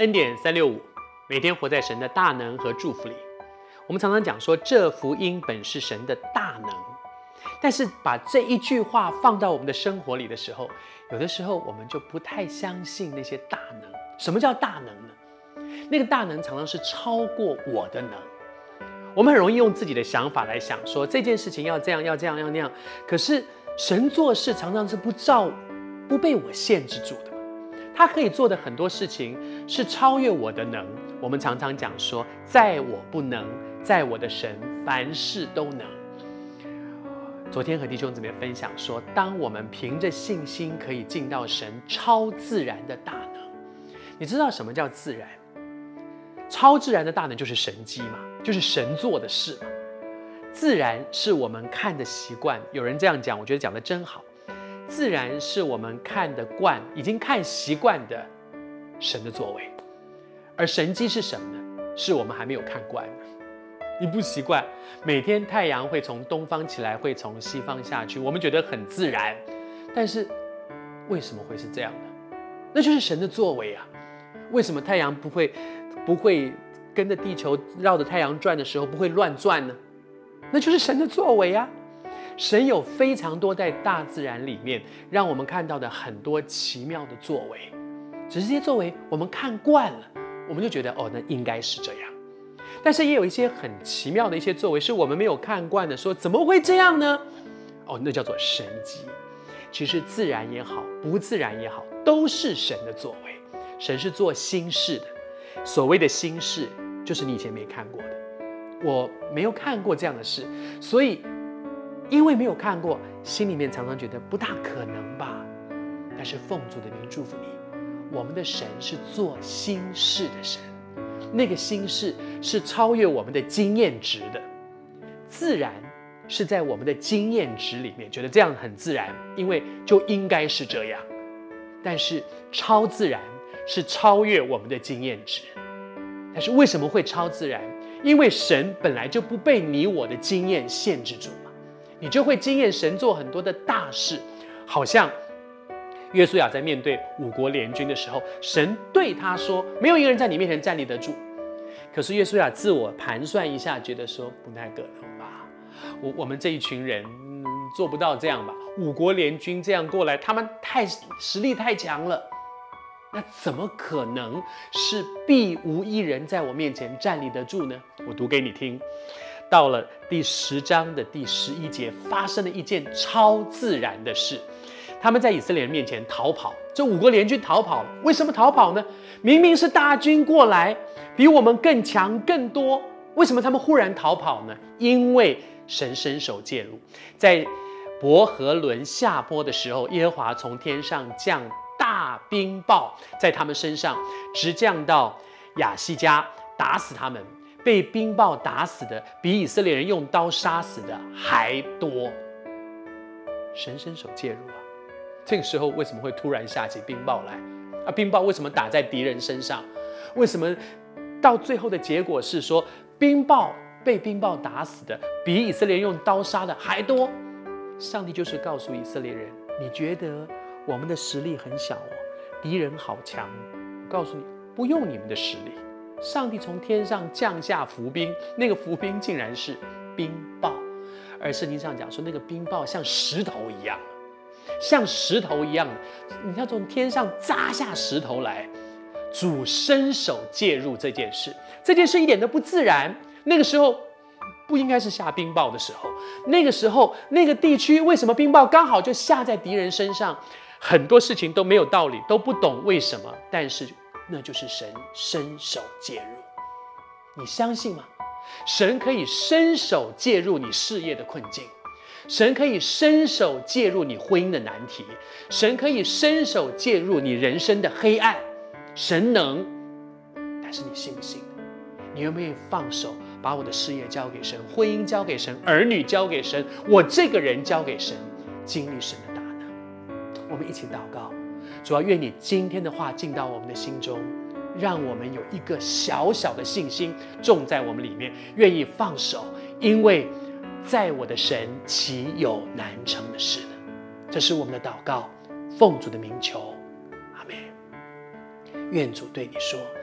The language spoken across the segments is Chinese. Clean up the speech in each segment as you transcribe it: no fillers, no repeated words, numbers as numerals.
恩典365，每天活在神的大能和祝福里。我们常常讲说，这福音本是神的大能，但是把这一句话放到我们的生活里的时候，有的时候我们就不太相信那些大能。什么叫大能呢？那个大能常常是超过我的能。我们很容易用自己的想法来想说，这件事情要这样，要这样，要那样。可是神做事常常是不被我限制住的。他可以做的很多事情是超越我的能。我们常常讲说，在我不能，在我的神凡事都能。昨天和弟兄姊妹分享说，当我们凭着信心可以进到神超自然的大能。你知道什么叫自然？超自然的大能就是神迹嘛，就是神做的事嘛。自然是我们看的习惯，有人这样讲，我觉得讲得真好。自然是我们看得惯，已经看习惯的神的作为，而神迹是什么呢？是我们还没有看惯的。你不习惯，每天太阳会从东方起来，会从西方下去，我们觉得很自然，但是为什么会是这样呢？那就是神的作为啊！为什么太阳不会跟着地球绕着太阳转的时候不会乱转呢？那就是神的作为啊！神有非常多在大自然里面让我们看到的很多奇妙的作为，只是这些作为我们看惯了，我们就觉得那应该是这样。但是也有一些很奇妙的一些作为是我们没有看惯的，说怎么会这样呢？那叫做神迹。其实自然也好，不自然也好，都是神的作为。神是做新事的，所谓的新事就是你以前没看过的。我没有看过这样的事，所以因为没有看过，心里面常常觉得不大可能吧。但是奉主的名祝福你，我们的神是做新事的神，那个新事是超越我们的经验值的。自然是在我们的经验值里面觉得这样很自然，因为就应该是这样。但是超自然是超越我们的经验值。但是为什么会超自然？因为神本来就不被你我的经验限制住嘛，你就会经验神做很多的大事。好像约书亚在面对5国联军的时候，神对他说，没有一个人在你面前站立得住。可是约书亚自我盘算一下，觉得说不太可能吧，我们这一群人做不到这样吧，5国联军这样过来，他们实力太强了，那怎么可能是必无一人在我面前站立得住呢？我读给你听，到了第10章的第11节，发生了一件超自然的事。他们在以色列人面前逃跑，这5国联军逃跑了。为什么逃跑呢？明明是大军过来，比我们更强更多，为什么他们忽然逃跑呢？因为神伸手介入，在伯和伦下播的时候，耶和华从天上降大冰雹，在他们身上直降到亚西加，打死他们。被冰雹打死的比以色列人用刀杀死的还多。神伸手介入啊！这个时候为什么会突然下起冰雹来？冰雹为什么打在敌人身上？为什么到最后的结果是说被冰雹打死的比以色列人用刀杀的还多？上帝就是告诉以色列人，你觉得我们的实力很小敌人好强，我告诉你，不用你们的实力，上帝从天上降下伏兵，那个伏兵竟然是冰雹。而圣经上讲说，那个冰雹像石头一样，像石头一样的，你要从天上砸下石头来。主伸手介入这件事，这件事一点都不自然。那个时候不应该是下冰雹的时候，那个时候那个地区为什么冰雹刚好就下在敌人身上？很多事情都没有道理，都不懂为什么，但是那就是神伸手介入。你相信吗？神可以伸手介入你事业的困境，神可以伸手介入你婚姻的难题，神可以伸手介入你人生的黑暗。神能，但是你信不信？你愿不愿意放手，把我的事业交给神，婚姻交给神，儿女交给神，我这个人交给神，经历神的大能？我们一起祷告，主要愿你今天的话进到我们的心中，让我们有一个小小的信心种在我们里面，愿意放手，因为在我的神岂有难成的事呢？这是我们的祷告，奉主的名求，阿们。愿主对你说，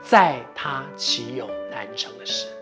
在他岂有难成的事？